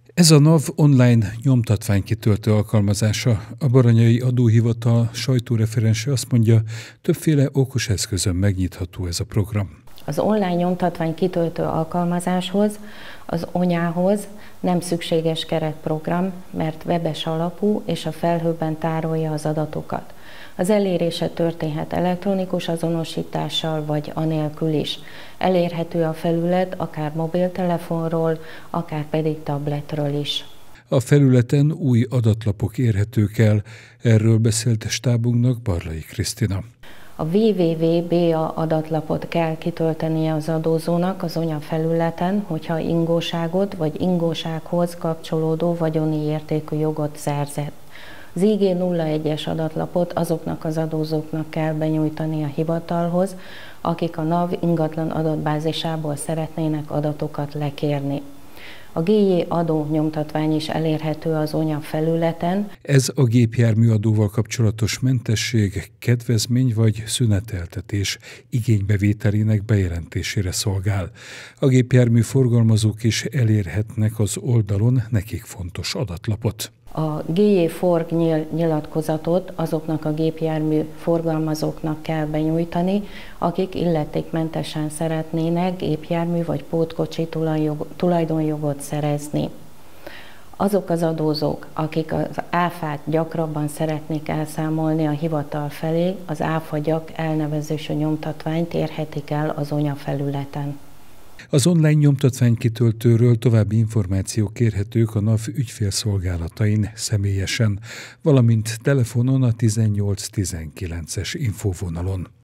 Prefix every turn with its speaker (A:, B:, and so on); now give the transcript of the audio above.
A: Ez a NAV online nyomtatványkitöltő alkalmazása. A Baranyai Adóhivatal sajtóreferense azt mondja, többféle okos eszközön megnyitható ez a program.
B: Az online nyomtatvány kitöltő alkalmazáshoz, az ONYA-hoz nem szükséges keretprogram, mert webes alapú és a felhőben tárolja az adatokat. Az elérése történhet elektronikus azonosítással vagy anélkül is. Elérhető a felület akár mobiltelefonról, akár pedig tabletről is.
A: A felületen új adatlapok érhetők el, erről beszélt stábunknak Barlai Krisztina.
B: A www.ba adatlapot kell kitöltenie az adózónak az ONYA felületen, hogyha ingóságot vagy ingósághoz kapcsolódó vagyoni értékű jogot szerzett. Az IG01-es adatlapot azoknak az adózóknak kell benyújtani a hivatalhoz, akik a NAV ingatlan adatbázisából szeretnének adatokat lekérni. A GJ adó nyomtatvány is elérhető az ONYA felületen.
A: Ez a gépjárműadóval kapcsolatos mentesség, kedvezmény vagy szüneteltetés igénybevételének bejelentésére szolgál. A gépjármű forgalmazók is elérhetnek az oldalon nekik fontos adatlapot.
B: A GJ Forg nyilatkozatot azoknak a gépjármű forgalmazóknak kell benyújtani, akik illetékmentesen szeretnének gépjármű vagy pótkocsi tulajdonjogot szerezni. Azok az adózók, akik az áfát gyakrabban szeretnék elszámolni a hivatal felé, az áfagyak elnevezésű nyomtatványt érhetik el az ONYA felületen.
A: Az online nyomtatványkitöltőről további információk kérhetők a NAV ügyfélszolgálatain személyesen, valamint telefonon a 1819-es infóvonalon.